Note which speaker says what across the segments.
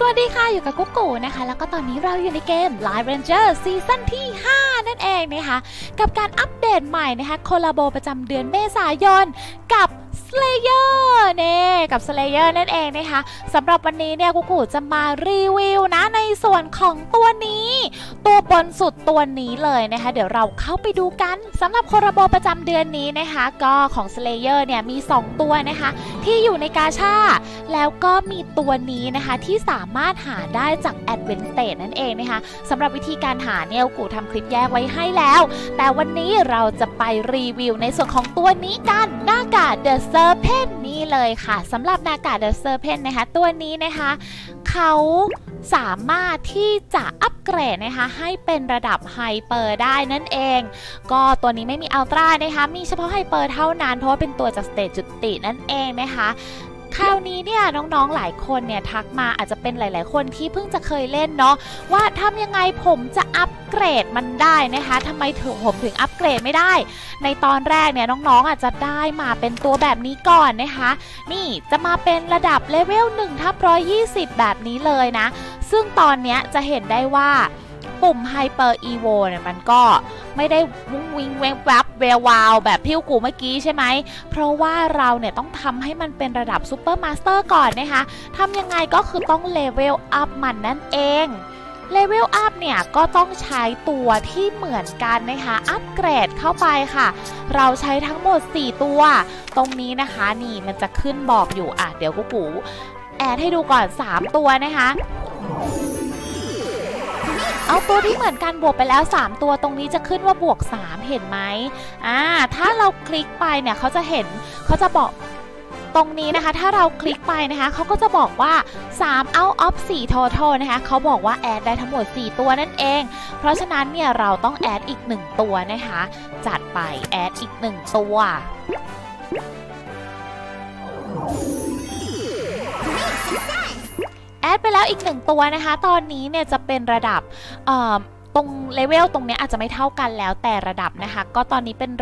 Speaker 1: วัสดีค่ะอยู่กับกุ๊กกูนะคะแล้วก็ตอนนี้เราอยู่ในเกม Live Ranger ซีซั่นที่ 5 นั่นเองนะคะกับการอัปเดตใหม่นะคะโคลาโบประจำเดือนเมษายนกับ Slayer เนี่ยกับ Slayer นั่นเองนะคะสำหรับวันนี้เนี่ยกุ๊กกูจะมารีวิวนะในส่วนของตัวนี้ตัวบนสุดตัวนี้เลยนะคะเดี๋ยวเราเข้าไปดูกันสำหรับโคลาโบประจำเดือนนี้นะคะก็ของ Slayer เนี่ยมี2ตัวนะคะที่อยู่ในกาชาแล้วก็มีตัวนี้นะคะที่สามารถหาได้จาก Advent Stage นั่นเองนะคะสำหรับวิธีการหาเนี่ยกูทำคลิปแยกไว้ให้แล้วแต่วันนี้เราจะไปรีวิวในส่วนของตัวนี้กันนากา The Serpent นี่เลยค่ะสำหรับนากา The Serpent นะคะตัวนี้นะคะเขาสามารถที่จะอัปเกรดนะคะให้เป็นระดับไฮเปอร์ได้นั่นเองก็ตัวนี้ไม่มีอัลตร้านะคะมีเฉพาะไฮเปอร์เท่านั้นเพราะว่าเป็นตัวจากสเตจจุตินั่นเองนะคะคราวนี้เนี่ยน้องๆหลายคนเนี่ยทักมาอาจจะเป็นหลายๆคนที่เพิ่งจะเคยเล่นเนาะว่าทำยังไงผมจะอัปเกรดมันได้นะคะทำไมผมถึงอัปเกรดไม่ได้ในตอนแรกเนี่ยน้องๆอาจจะได้มาเป็นตัวแบบนี้ก่อนนะคะนี่จะมาเป็นระดับเลเวล 1/120 แบบนี้เลยนะซึ่งตอนนี้จะเห็นได้ว่าปุ่ม Hyper Evo เนี่ยมันก็ไม่ได้วุ้งวิงแวงวับแวววาวแบบพิ้วกูเมื่อกี้ใช่ไหมเพราะว่าเราเนี่ยต้องทำให้มันเป็นระดับซูเปอร์มาสเตอร์ก่อนนะคะทำยังไงก็คือต้องเลเวลอัพมันนั่นเองเลเวลอัพเนี่ยก็ต้องใช้ตัวที่เหมือนกันนะคะอัปเกรดเข้าไปค่ะเราใช้ทั้งหมด4ตัวตรงนี้นะคะนี่มันจะขึ้นบอกอยู่อ่ะเดี๋ยวกูแอดให้ดูก่อน3ตัวนะคะเอาตัวที่เหมือนกันบวกไปแล้ว3ตัวตรงนี้จะขึ้นว่าบวก3เห็นไหมถ้าเราคลิกไปเนี่ยเขาจะบอกตรงนี้นะคะถ้าเราคลิกไปนะคะเขาก็จะบอกว่า3 out of 4 total นะคะเขาบอกว่าแอดได้ทั้งหมด4ตัวนั่นเองเพราะฉะนั้นเนี่ยเราต้องแอดอีก1ตัวนะคะจัดไปแอดอีก1ตัวแอดไปแล้วอีก1ตัวนะคะตอนนี้เนี่ยจะเป็นระดับตรงเลเวลตรงนี้อาจจะไม่เท่ากันแล้วแต่ระดับนะคะก็ตอนนี้เป็น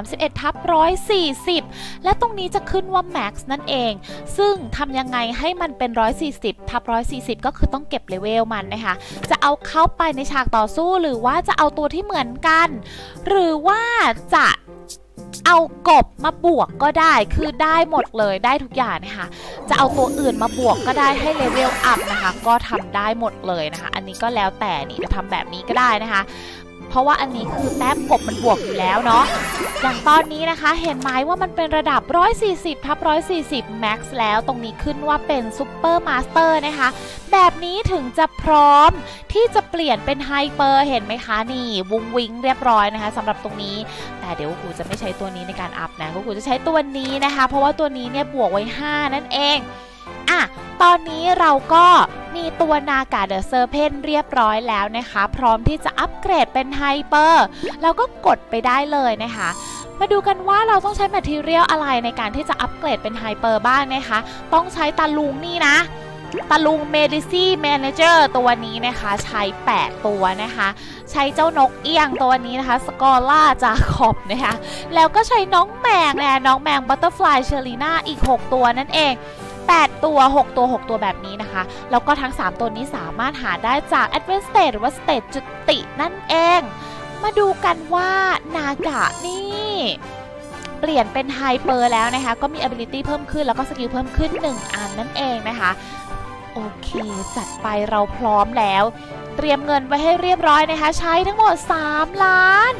Speaker 1: 131/140และตรงนี้จะขึ้นว่า Max นั่นเองซึ่งทำยังไงให้มันเป็น140/140ก็คือต้องเก็บเลเวลมันนะคะจะเอาเข้าไปในฉากต่อสู้หรือว่าจะเอาตัวที่เหมือนกันหรือว่าจะเอากบมาบวกก็ได้คือได้หมดเลยได้ทุกอย่างนะคะจะเอาตัวอื่นมาบวกก็ได้ให้เลเวลอัพนะคะก็ทำได้หมดเลยนะคะอันนี้ก็แล้วแต่นี่จะทำแบบนี้ก็ได้นะคะเพราะว่าอันนี้คือแต้มกบมันบวกอยู่แล้วเนาะอย่างตอนนี้นะคะเห็นไหมว่ามันเป็นระดับ140/140 Max แล้วตรงนี้ขึ้นว่าเป็นซุปเปอร์มาสเตอร์นะคะแบบนี้ถึงจะพร้อมที่จะเปลี่ยนเป็นไฮเปอร์เห็นไหมคะนี่วุ้งวิงเรียบร้อยนะคะสำหรับตรงนี้แต่เดี๋ยวกูจะไม่ใช้ตัวนี้ในการอัพนะกูจะใช้ตัวนี้นะคะเพราะว่าตัวนี้เนี่ยบวกไว้5นั่นเองตอนนี้เราก็มีตัวนากา The Serpent เรียบร้อยแล้วนะคะพร้อมที่จะอัปเกรดเป็นไฮเปอร์เราก็กดไปได้เลยนะคะมาดูกันว่าเราต้องใช้ Material อะไรในการที่จะอัปเกรดเป็นไฮเปอร์บ้างนะคะต้องใช้ตาลุงนี่นะตาลุง Medici Manager ตัวนี้นะคะใช้8ตัวนะคะใช้เจ้านกเอี้ยงตัวนี้นะคะสกอล่าจาคอบนะคะแล้วก็ใช้น้องแมงนะคะน้องแมง Butterfly Sherina อีก6ตัวนั่นเอง8ตัว6ตัวแบบนี้นะคะแล้วก็ทั้ง3ตัวนี้สามารถหาได้จาก Advent Stage หรือว่า Stage จุตินั่นเองมาดูกันว่านากะนี่เปลี่ยนเป็นไฮเปอร์แล้วนะคะก็มี ability เพิ่มขึ้นแล้วก็สกิลเพิ่มขึ้น1อันนั่นเองนะคะโอเคจัดไปเราพร้อมแล้วเตรียมเงินไว้ให้เรียบร้อยนะคะใช้ทั้งหมด3 ล้าน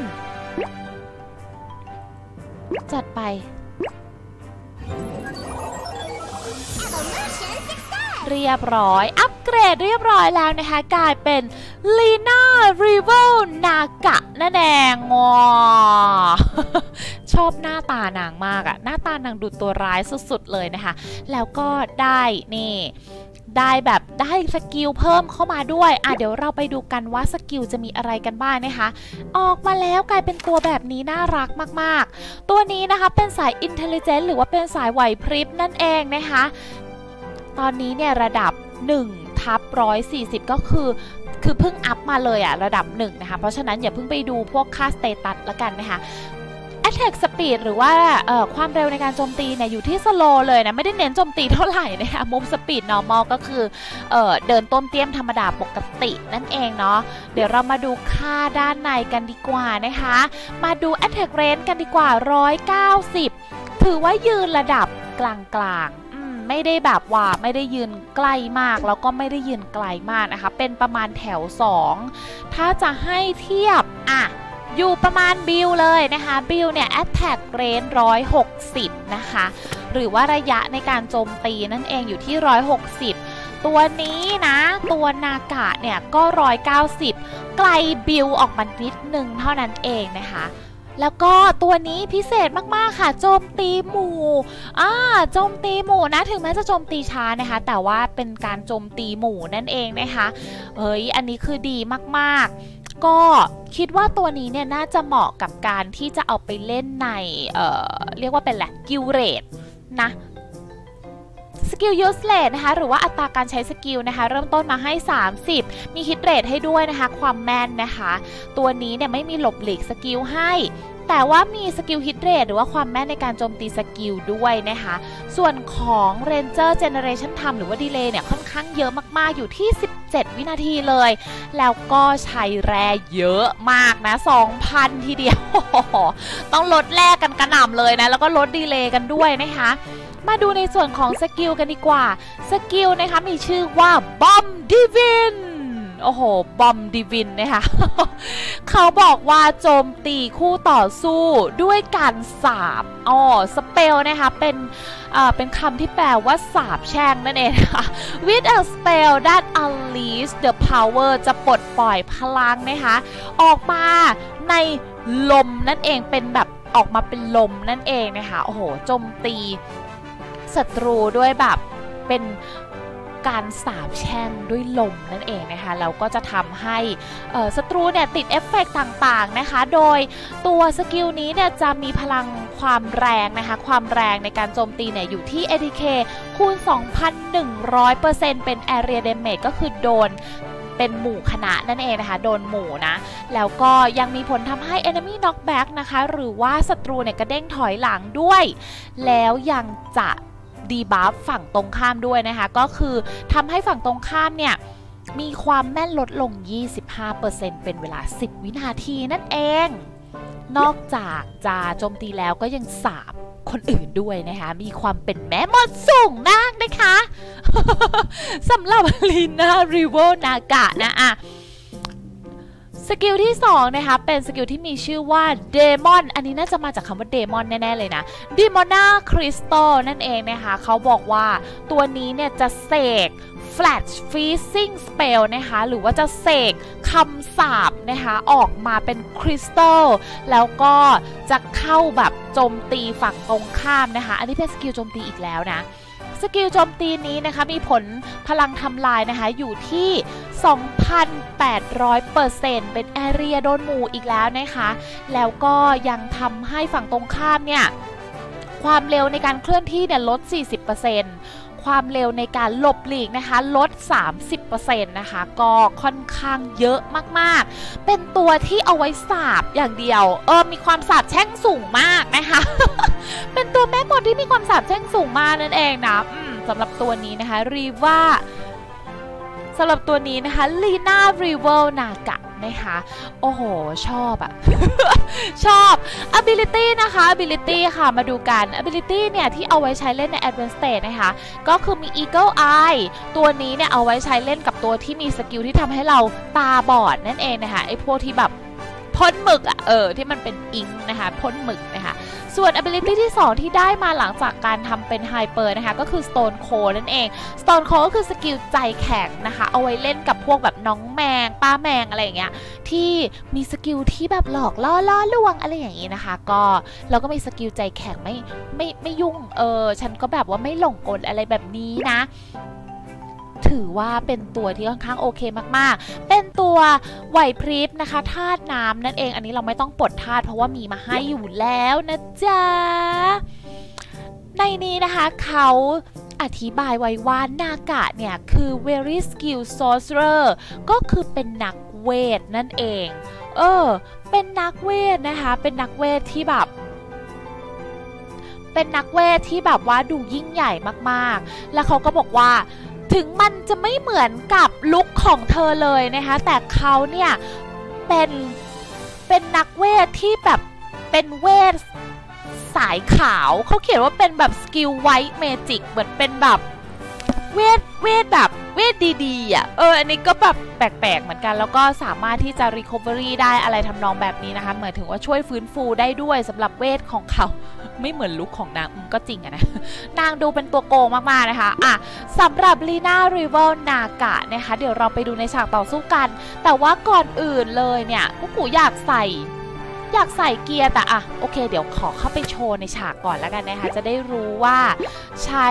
Speaker 1: จัดไปเรียบร้อยอัปเกรดเรียบร้อยแล้วนะคะกลายเป็นลีน่ารีเวลนากะนั่นเองชอบหน้าตานางมากอะหน้าตานางดูตัวร้ายสุดๆเลยนะคะแล้วก็ได้นี่ได้สกิลเพิ่มเข้ามาด้วยเดี๋ยวเราไปดูกันว่าสกิลจะมีอะไรกันบ้างนะคะออกมาแล้วกลายเป็นตัวแบบนี้น่ารักมากๆตัวนี้นะคะเป็นสาย Intelligence หรือว่าเป็นสายไหวพริบนั่นเองนะคะตอนนี้เนี่ยระดับ1/140ก็คือเพิ่งอัพมาเลยระดับ1นะคะเพราะฉะนั้นอย่าเพิ่งไปดูพวกค่าสเตตัสละกันนะคะ Attack Speed หรือว่าความเร็วในการโจมตีเนี่ยอยู่ที่ slow เลยนะไม่ได้เน้นโจมตีเท่าไหร่นะคะ Move Speed Normal ก็คือเดินต้นเตี้ยมธรรมดาปกตินั่นเองเนาะเดี๋ยวเรามาดูค่าด้านในกันดีกว่านะคะมาดู Attack Range กันดีกว่า190ถือว่ายืนระดับกลางๆไม่ได้แบบว่าไม่ได้ยืนใกล้มากแล้วก็ไม่ได้ยืนไกลมากนะคะเป็นประมาณแถว2ถ้าจะให้เทียบอยู่ประมาณบิลเลยนะคะบิลเนี่ย attack range 160นะคะหรือว่าระยะในการโจมตีนั่นเองอยู่ที่160ตัวนี้นะตัวนากะเนี่ยก็190ไกลบิลออกมานิดนึงเท่านั้นเองนะคะแล้วก็ตัวนี้พิเศษมากๆค่ะโจมตีหมู่โจมตีหมู่นะถึงแม้จะโจมตีช้านะคะแต่ว่าเป็นการโจมตีหมู่นั่นเองนะคะอันนี้คือดีมากๆก็คิดว่าตัวนี้เนี่ยน่าจะเหมาะกับการที่จะเอาไปเล่นในเรียกว่าเป็นแหละกิลเรดนะสกิลยูสเลสนะคะหรือว่าอัตราการใช้สกิลนะคะเริ่มต้นมาให้30มีฮิตเรทให้ด้วยนะคะความแม่นนะคะตัวนี้เนี่ยไม่มีหลบหลีกสกิลให้แต่ว่ามีสกิลฮิตเรทหรือว่าความแม่นในการโจมตีสกิลด้วยนะคะส่วนของ Ranger Generation Time หรือว่าดีเลย์เนี่ยค่อนข้างเยอะมากๆอยู่ที่17วินาทีเลยแล้วก็ใช้แร่เยอะมากนะ 2,000 ทีเดียว ต้องลดแลกกันกระหน่ำเลยนะแล้วก็ลดดีเลย์กันด้วยนะคะมาดูในส่วนของสกิลกันดีกว่าสกิลนะคะมีชื่อว่าบอมดิวินโอ้โหบอมดิวินนะคะเขาบอกว่าโจมตีคู่ต่อสู้ด้วยการสาบสเปลนะคะเป็นคำที่แปลว่าสาบแช่งนั่นเองค่ะ with a spell that unleash the power จะปลดปล่อยพลังนะคะออกมาในลมนั่นเองเป็นแบบออกมาเป็นลมนั่นเองนะคะโอ้โหโจมตีศัตรูด้วยแบบเป็นการสาบแช่งด้วยลมนั่นเองนะคะแล้วก็จะทำให้ศัตรูเนี่ยติดเอฟเฟกต์ต่างๆนะคะโดยตัวสกิลนี้เนี่ยจะมีพลังความแรงนะคะความแรงในการโจมตีเนี่ยอยู่ที่ ATK คูณ 2,100% เป็น Area Damage ก็คือโดนเป็นหมู่คณะนั่นเองนะคะโดนหมู่นะแล้วก็ยังมีผลทำให้ Enemy Knockback นะคะหรือว่าศัตรูเนี่ยกระเด้งถอยหลังด้วยแล้วยังจะดีบัฟฝั่งตรงข้ามด้วยนะคะก็คือทำให้ฝั่งตรงข้ามเนี่ยมีความแม่นลดลง 25% เป็นเวลา10วินาทีนั่นเองนอกจากจะโจมตีแล้วก็ยังสาบคนอื่นด้วยนะคะมีความเป็นแม่มดสูงมากนะคะสำหรับลีน่าริเวลนากะนะสกิลที่2นะคะเป็นสกิลที่มีชื่อว่าเดมอนอันนี้น่าจะมาจากคำว่าเดมอนแน่ๆเลยนะดิมอนาคริสตัลนั่นเองนะคะเขาบอกว่าตัวนี้เนี่ยจะเสก Flash Freezing Spell นะคะหรือว่าจะเสกคำสาปนะคะออกมาเป็นคริสตัลแล้วก็จะเข้าแบบโจมตีฝั่งตรงข้ามนะคะอันนี้เป็นสกิลโจมตีอีกแล้วนะสกิลโจมตีนี้นะคะมีผลพลังทำลายนะคะอยู่ที่ 2,800% เป็นแอเรียโดนหมู่อีกแล้วนะคะแล้วก็ยังทำให้ฝั่งตรงข้ามเนี่ยความเร็วในการเคลื่อนที่เนี่ยลด 40%ความเร็วในการหลบหลีกนะคะลด 30% นะคะก็ค่อนข้างเยอะมากๆเป็นตัวที่เอาไว้สาบอย่างเดียวมีความสาบแช่งสูงมากนะคะ เป็นตัวแม่มดที่มีความสาบแช่งสูงมากนั่นเองนะสำหรับตัวนี้นะคะสำหรับตัวนี้นะคะลีน่าริเวลนากะนะคะโอ้โหชอบอะ ชอบ ability นะคะ ability ค่ะมาดูกัน ability เนี่ยที่เอาไว้ใช้เล่นใน advanced stage นะคะก็คือมี eagle eye ตัวนี้เนี่ยเอาไว้ใช้เล่นกับตัวที่มีสกิลที่ทำให้เราตาบอดนั่นเองนะคะไอ้พวกที่แบบพ่นหมึกอะที่มันเป็นอิงนะคะพ่นหมึกนะคะส่วน ability ที่2ที่ได้มาหลังจากการทำเป็น hyper นะคะก็คือ stone cold นั่นเอง stone cold ก็คือสกิลใจแข็งนะคะเอาไว้เล่นกับพวกแบบน้องแมงป้าแมงอะไรอย่างเงี้ยที่มีสกิลที่แบบหลอกล่อลวงอะไรอย่างงี้นะคะก็เราก็มีสกิลใจแข็งไม่ยุ่งฉันก็แบบว่าไม่หลงกลอะไรแบบนี้นะถือว่าเป็นตัวที่ค่อนข้างโอเคมากๆเป็นตัวไหวพริบนะคะธาตุน้ำนั่นเองอันนี้เราไม่ต้องปลดธาตุเพราะว่ามีมาให้อยู่แล้วนะจ๊ะในนี้นะคะเขาอธิบายไว้ว่านากะเนี่ยคือ very skilled sorcerer ก็คือเป็นนักเวทนั่นเองเป็นนักเวทนะคะเป็นนักเวทที่แบบเป็นนักเวทที่แบบว่าดูยิ่งใหญ่มากๆแล้วเขาก็บอกว่าถึงมันจะไม่เหมือนกับลุคของเธอเลยนะคะแต่เขาเนี่ยเป็นนักเวทที่แบบเป็นเวทสายขาวเขาเขียนว่าเป็นแบบสกิลไวท์เมจิกเหมือนเป็นแบบเวทแบบเวทดีๆอ่ะอันนี้ก็แบบแปลกๆเหมือนกันแล้วก็สามารถที่จะ recovery ได้อะไรทำนองแบบนี้นะคะหมายถึงว่าช่วยฟื้นฟูได้ด้วยสำหรับเวทของเขาไม่เหมือนลุคของนางก็จริงอะนะนางดูเป็นตัวโกงมากๆนะคะสำหรับลีน่าริเวลนากะนะคะเดี๋ยวเราไปดูในฉากต่อสู้กันแต่ว่าก่อนอื่นเลยเนี่ยกูอยากใส่เกียร์แต่โอเคเดี๋ยวขอเข้าไปโชว์ในฉากก่อนแล้วกันนะคะจะได้รู้ว่าใช้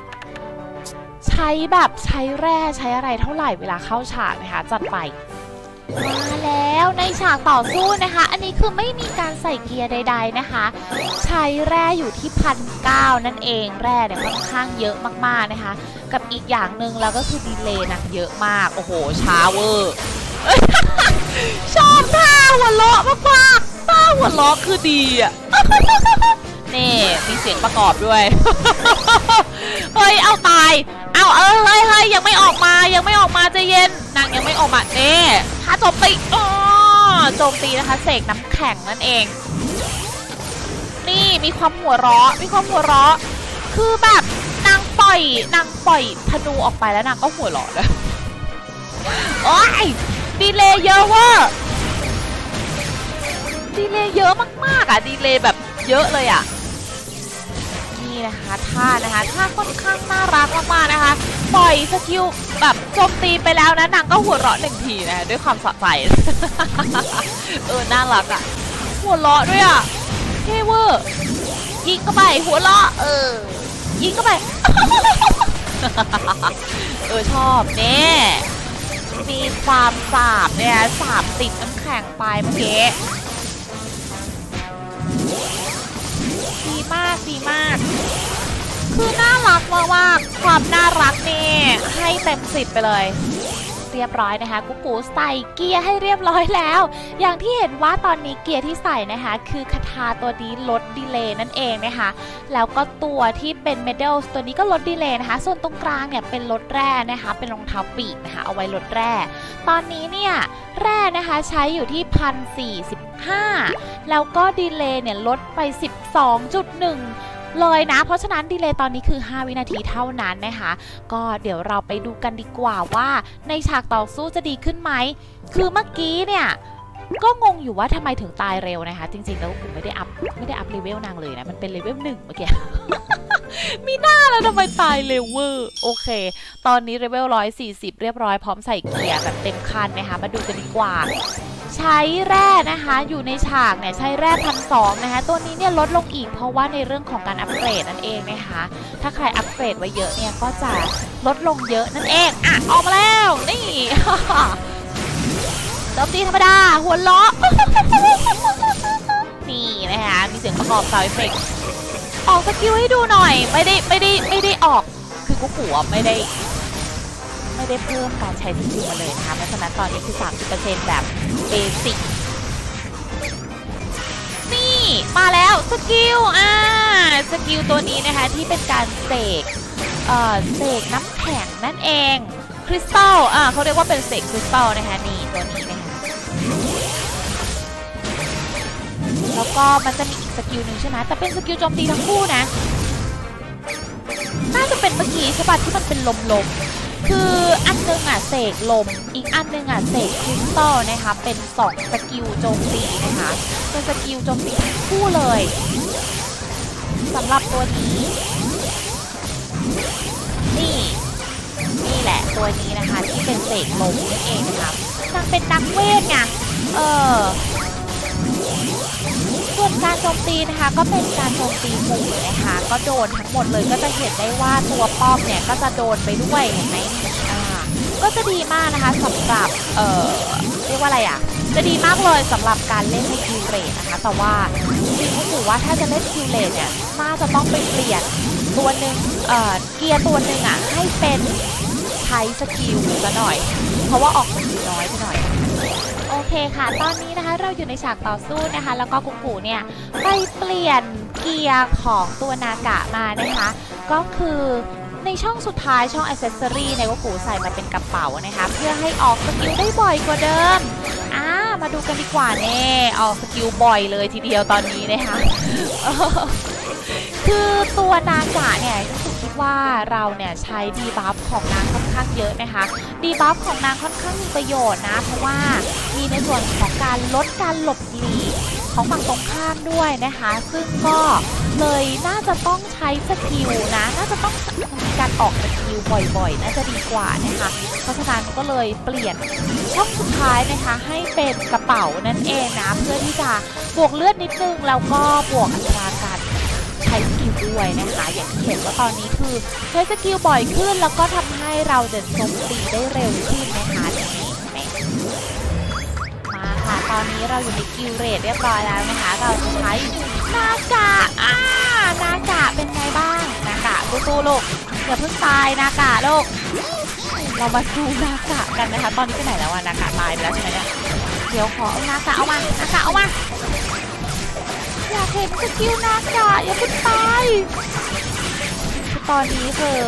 Speaker 1: แบบใช้แร่ใช้อะไรเท่าไหร่เวลาเข้าฉากนะคะจัดไปมาแล้วในฉากต่อสู้นะคะอันนี้คือไม่มีการใส่เกียร์ใดๆนะคะใช้แร่อยู่ที่1,900นั่นเองแร่เนี่ยค่อนข้างเยอะมากๆนะคะกับอีกอย่างหนึ่งแล้วก็คือดีเลย์นะเยอะมากโอ้โหช้าเวอร์ชอบท่าหัวเราะมากๆท่าหัวเราะคือดีอ่ะนี่มีเสียงประกอบด้วยเฮ้ยเอาตายเฮ้ยยังไม่ออกมาใจเย็นนางยังไม่ออกมาถ้าโจมตีโจมตีนะคะเสกน้ำแข็งนั่นเองนี่มีความหัวเราะคือแบบนางปล่อยธนูออกไปแล้วนางก็หัวเราะเลยโอ้ยดีเลย์เยอะว่ะดีเลย์เยอะมากๆดีเลย์แบบเยอะเลยนี่นะคะท่าค่อนข้างน่ารักมากๆนะคะปล่อยสกิลแบบโจมตีไปแล้วนะนางก็หัวเราะ1 ทีนะด้วยความสะใจน่ารักหัวเราะด้วยเท่เวอร์ยิงเข้าไปหัวเราะยิงเข้าไปชอบมีความสาบเนี่ยสาบติดน้ำแข็งไปเมื่อกี้ดีมากคือน่ารักมากๆความน่ารักนี่ให้เต็ม10ไปเลยเรียบร้อยนะคะกูใส่เกียร์ให้เรียบร้อยแล้วอย่างที่เห็นว่าตอนนี้เกียร์ที่ใส่นะคะคือคาถาตัวนี้ลดดีเลย์นั่นเองนะคะแล้วก็ตัวที่เป็นเมดัลตัวนี้ก็ลดดีเลย์นะคะส่วนตรงกลางเนี่ยเป็นลดแร่นะคะเป็นรองเท้าปีกนะคะเอาไว้ลดแร่ตอนนี้เนี่ยแร่นะคะใช้อยู่ที่1,045แล้วก็ดีเลย์เนี่ยลดไป 12.1เลยนะเพราะฉะนั้นดีเลย์ตอนนี้คือ5 วินาทีเท่านั้นนะคะก็เดี๋ยวเราไปดูกันดีกว่าว่าในฉากต่อสู้จะดีขึ้นไหมคือเมื่อกี้เนี่ยก็งงอยู่ว่าทำไมถึงตายเร็วนะคะจริงๆแล้วผมไม่ได้อัพเลเวลนางเลยนะมันเป็นเลเวล1เมื่อกี้ มีหน้าแล้วทำไมตายเร็วเวอร์โอเคตอนนี้เลเวล140เรียบร้อยพร้อมใส่เกียร์แบบเต็มคันนะคะมาดูกันดีกว่าใช้แร่นะคะอยู่ในฉากเนี่ยใช้แร่1,200นะคะตัวนี้เนี่ยลดลงอีกเพราะว่าในเรื่องของการอัปเกรดนั่นเองนะคะถ้าใครอัปเกรดไว้เยอะเนี่ยก็จะลดลงเยอะนั่นเองออกมาแล้วนี่โจมตีธรรมดาหัวเราะนี่นะคะมีเสียงประกอบซาวด์เอฟเฟกต์ออกสกิลให้ดูหน่อยไม่ได้ออกคือกูหัวไม่ได้เพิ่มการใช้สกิลมาเลยนะคะเพราะฉะนั้นตอนนี้คือ 30% แบบเบสิกนี่มาแล้วสกิลสกิลตัวนี้นะคะที่เป็นการเสกน้ำแข็งนั่นเองคริสตัลเขาเรียกว่าเป็นเสกคริสตัลนะคะนี่ตัวนี้นะคะแล้วก็มันจะมีอีกสกิลหนึ่งใช่ไหมแต่เป็นสกิลโจมตีทั้งคู่นะน่าจะเป็นเมื่อกี้ใช่ปะที่มันเป็นลมคืออันนึงเสกลมอีกอันนึงเสกคริสตัลนะคะเป็น2สกิลโจมตีนะคะเป็นสกิลโจมตีทั้งคู่เลยสำหรับตัวนี้นี่แหละตัวนี้นะคะที่เป็นเสกลมนั่นเองนะคะนางเป็นนักเวทไงส่วนการโจมตีนะคะก็เป็นการโจมตีหมู่นะคะก็โดนทั้งหมดเลยก็จะเห็นได้ว่าตัวป้อมเนี่ยก็จะโดนไปด้วยเห็นไหมก็จะดีมากนะคะสำหรับเรียกว่าอะไรจะดีมากเลยสำหรับการเล่นในคิวเรทนะคะแต่ว่าจริงๆก็ถือว่าถ้าจะเล่นคิวเรทเนี่ยน่าจะต้องไปเปลี่ยนตัวหนึ่งเกียร์ตัวหนึ่งให้เป็นใช้สกิลซะหน่อยเพราะว่าออกสกิลน้อยไปหน่อยโอเคค่ะตอนนี้นะคะเราอยู่ในฉากต่อสู้นะคะแล้วก็กุ๊กเนี่ยไปเปลี่ยนเกียร์ของตัวนากะมานะคะก็คือในช่องสุดท้ายช่อง Accessory ในกุ๊กใส่มาเป็นกระเป๋านะคะเพื่อให้ออกสกิลได้บ่อยกว่าเดิมมาดูกันดีกว่าเน่ออกสกิลบ่อยเลยทีเดียวตอนนี้นะคะคือตัวนากะเนี่ยก็คิดว่าเราเนี่ยใช้ดีบัฟของนางค่อนข้างเยอะนะคะดีบัฟของนางค่อนข้างมีประโยชน์นะเพราะว่ามีในส่วนของการลดการหลบหลีกของฝั่งตรงข้ามด้วยนะคะซึ่งก็เลยน่าจะต้องใช้สกิลนะน่าจะต้องมีการออกสกิลบ่อยๆน่าจะดีกว่านะคะเพราะฉะนั้นก็เลยเปลี่ยนช่องสุดท้ายนะคะให้เป็นกระเป๋านั่นเองนะเพื่อที่จะบวกเลือดนิดนึงแล้วก็บวกอัตราการใช้สกิลด้วยนะคะอย่างที่เห็นว่าตอนนี้คือใช้สกิลบ่อยขึ้นแล้วก็ทำให้เราเดินโจมตีได้เร็วขึ้นนะคะมาค่ะตอนนี้เราอยู่ในกิลเรทเรียบร้อยแล้วนะคะเราจะใช้นากะนากะเป็นไงบ้างนากะตู้ลูกอย่าเพิ่งตายนากะลูกเรามาดูนากะกันนะคะตอนนี้ไปไหนแล้วนากะตายไปแล้วใช่ไหมเนี่ยเดี๋ยวขอเอานากะเอามานากะเอามาอยากเห็นสกิลนากะอย่าเพิ่งตายตอนนี้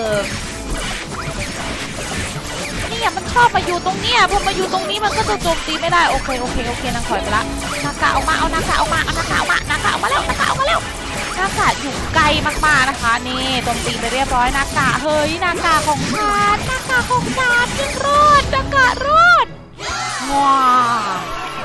Speaker 1: เนี่ยมันชอบมาอยู่ตรงเนี้ยพอมาอยู่ตรงนี้มันก็จะโจมตีไม่ได้โอเคนางถอยไปละนากะเอามาเอานากะเอามาเอานากะเอามานากะเอามาแล้วนากะเอามาแล้วนากะอยู่ไกลมากๆนะคะนี่โจมตีไปเรียบร้อยนากะเฮ้ยนากะของฉันนากะของฉันยังรอดนากะรอดว้าว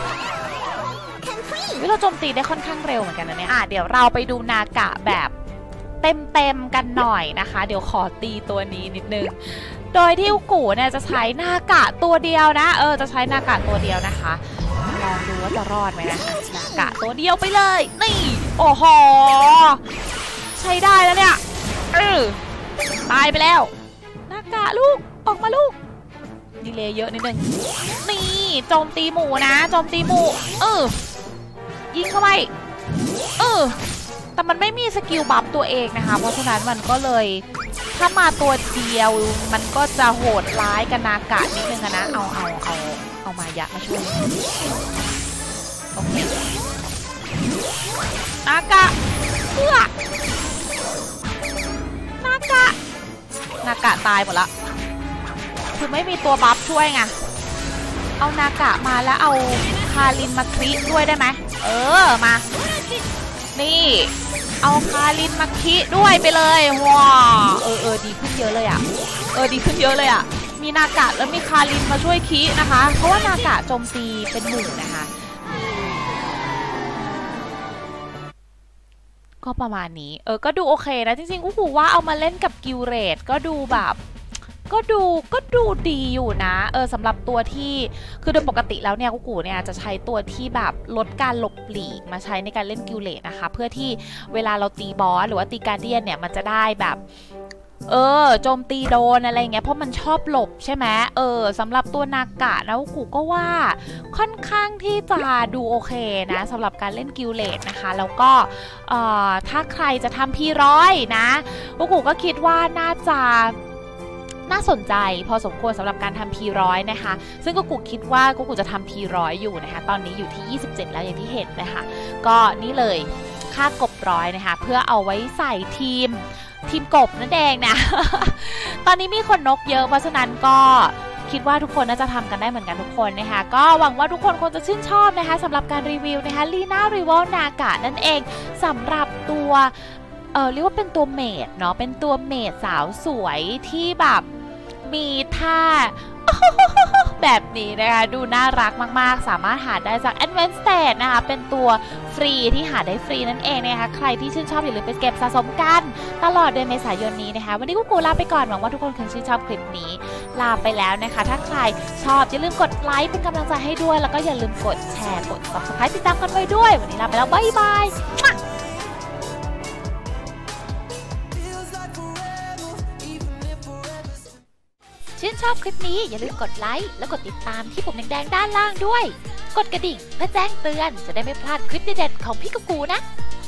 Speaker 1: เราโจมตีได้ค่อนข้างเร็วเหมือนกันนะเนี่ยเดี๋ยวเราไปดูนากะแบบเต็มกันหน่อยนะคะเดี๋ยวขอตีตัวนี้นิดนึงโดยที่กูเนี่ยจะใช้นากะตัวเดียวนะจะใช้นากะตัวเดียวนะคะลองดูว่าจะรอดไหมนะนากะตัวเดียวไปเลยนี่โอ้โหใช้ได้แล้วเนี่ยตายไปแล้วนากะลูกออกมาลูกดีเลยเยอะนิดนึงนี่โจมตีหมูนะโจมตีหมูยิงเข้าไปแต่มันไม่มีสกิลบัฟตัวเองนะคะเพราะฉะนั้นมันก็เลยถ้ามาตัวเดียวมันก็จะโหดร้ายกับนากะนิดนึงนะเอามายะมาช่วยโอเคนากะนากะตายหมดละคือไม่มีตัวบัฟช่วยไงเอานากะมาแล้วเอาคารินมาคลิด้วยได้ไหมมานี่เอาคารินมาคิด้วยไปเลยว้าดีขึ้นเยอะเลยดีขึ้นเยอะเลยมีนากะแล้วมีคารินมาช่วยคินะคะเพราะว่านากะโจมตีเป็นหมู่นะคะก็ประมาณนี้ก็ดูโอเคนะจริงๆกูว่าเอามาเล่นกับกิลเรดก็ดูแบบก็ดูดีอยู่นะสำหรับตัวที่คือโดยปกติแล้วเนี่ยกูเนี่ยจะใช้ตัวที่แบบลดการหลบหลีกมาใช้ในการเล่นกิลเลตนะคะเพื่อที่เวลาเราตีบอสหรือว่าตีการเดียนเนี่ยมันจะได้แบบโจมตีโดนอะไรเงี้ยเพราะมันชอบหลบใช่ไหมสำหรับตัวนากะนะกูก็ว่าค่อนข้างที่จะดูโอเคนะสำหรับการเล่นกิลเลตนะคะแล้วก็ถ้าใครจะทำP100นะกูก็คิดว่าน่าสนใจพอสมควรสำหรับการทำP100นะคะซึ่งกูคิดว่ากูจะทำP100อยู่นะคะตอนนี้อยู่ที่27แล้วอย่างที่เห็นนะคะก็นี่เลยค่ากบร้อยนะคะเพื่อเอาไว้ใส่ทีมกบนั่นเองนะ ตอนนี้มีคนนกเยอะเพราะฉะนั้นก็คิดว่าทุกคนน่าจะทำกันได้เหมือนกันทุกคนนะคะก็หวังว่าทุกคนคงจะชื่นชอบนะคะสำหรับการรีวิวนะคะลีน่าริวอลนากะนั่นเองสำหรับตัวเรียกว่าเป็นตัวเมดเนาะเป็นตัวเมดสาวสวยที่แบบมีท่าแบบนี้นะคะดูน่ารักมากๆสามารถหาได้จาก Advanced Stage นะคะเป็นตัวฟรีที่หาได้ฟรีนั่นเองนะคะใครที่ชื่นชอบอย่าลืมไปเก็บสะสมกันตลอดเดือนเมษายนนี้นะคะวันนี้กูลาไปก่อนหวังว่าทุกคนคงชื่นชอบคลิปนี้ลาไปแล้วนะคะถ้าใครชอบอย่าลืมกดไลค์เป็นกำลังใจให้ด้วยแล้วก็อย่าลืมกดแชร์กด Subscribe ติดตามกันไว้ด้วยวันนี้ลาไปแล้วบ๊ายบายชื่นชอบคลิปนี้อย่าลืมกดไลค์และกดติดตามที่ปุ่มแดงๆด้านล่างด้วยกดกระดิ่งเพื่อแจ้งเตือนจะได้ไม่พลาดคลิปเด็ดๆของพี่กับกูนะ